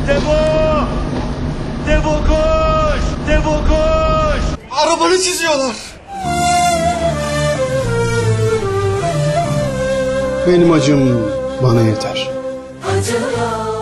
Devo! Devo koş! Devo koş! Arabanı çiziyorlar. Benim acım bana yeter. Acıyor.